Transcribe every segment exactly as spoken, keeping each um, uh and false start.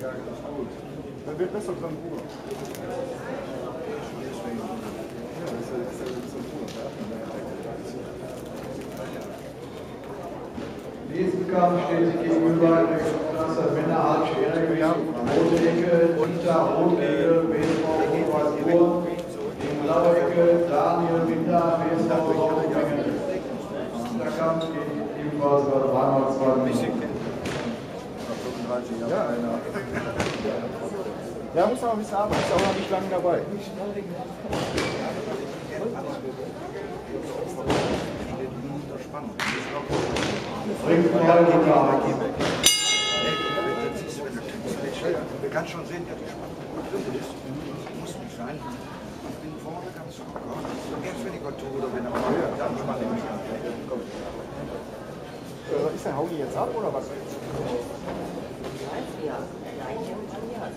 gar nicht gut. Der wird besser dran Ruhe. Ja, das ist ja so Ruhe. Lesenkampf steht sich gegenüber Klasse Männer Art Schwergewicht, rote Ecke, Dieter, rote Ecke, B S V Rot-Weiß Ruhr, blaue Ecke, Daniel Winter, B S V Rot-Weiß. Der Kampf geht ebenfalls bei dreihundertzwei Minuten. Ja, einer. Ja, muss aber ein bisschen arbeiten, ist auch noch nicht lange dabei. Bringt mal die Karte. Man kann schon sehen, dass die Spannung drin ist. Muss nicht sein. Ich bin vorne ganz locker. Erst wenn ich was tue oder wenn er mal dann spanne ich mich an. Ist der Hauli jetzt ab oder was? Ja, gleiche und dann ja.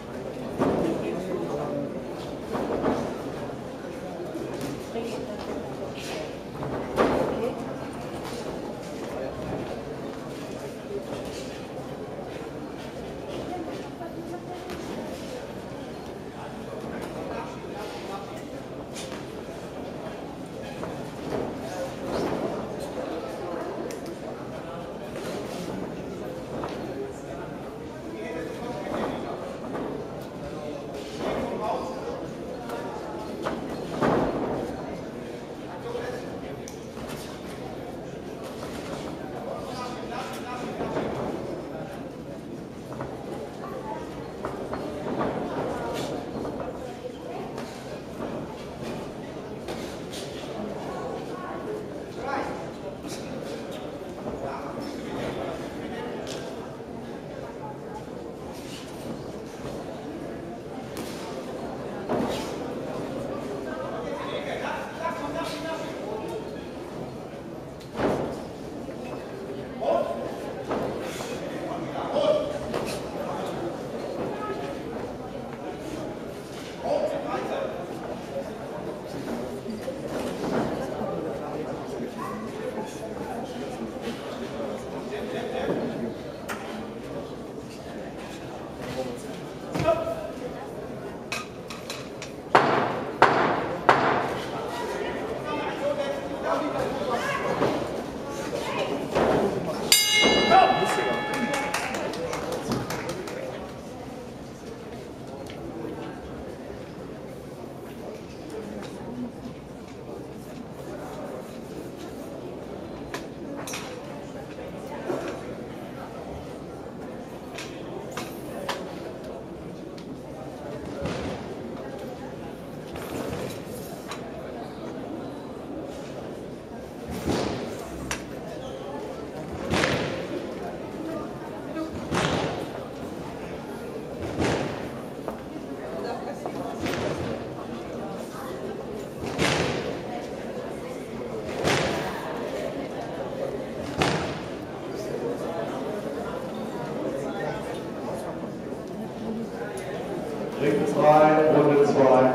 Ring zwei, Runde zwei.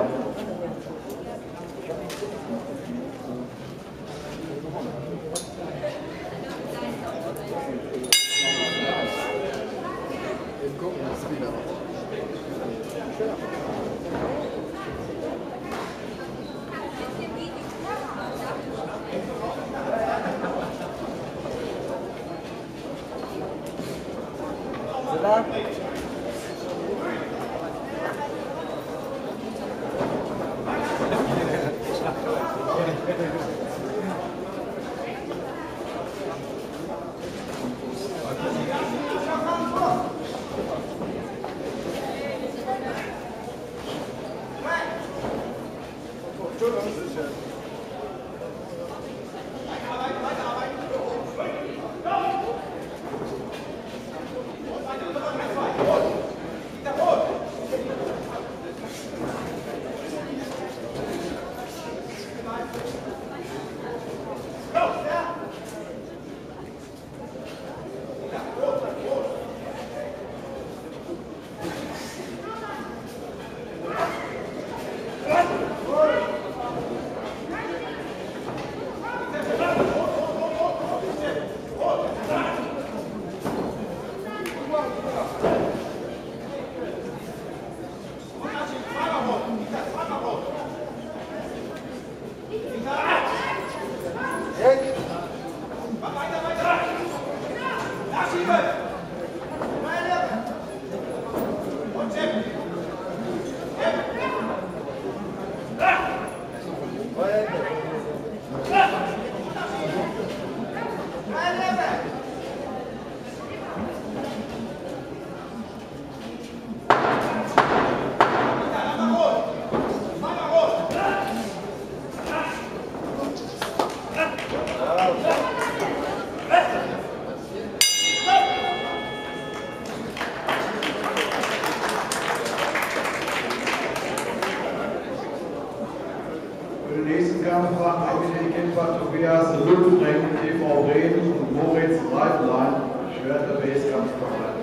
Für den nächsten Kampf machen wir die Kämpfer Tobias Lüttring, T V Bremen und Moritz Reitlein, Schwerter B S-Kampf bereit.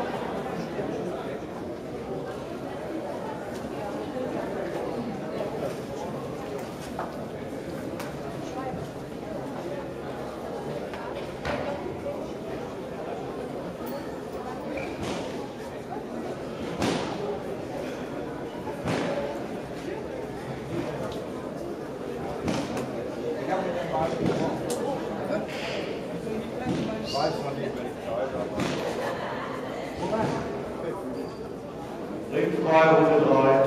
Ringfrei, Runde drei.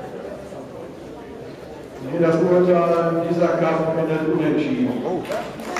Das Urteil, dieser Kampf endet unentschieden.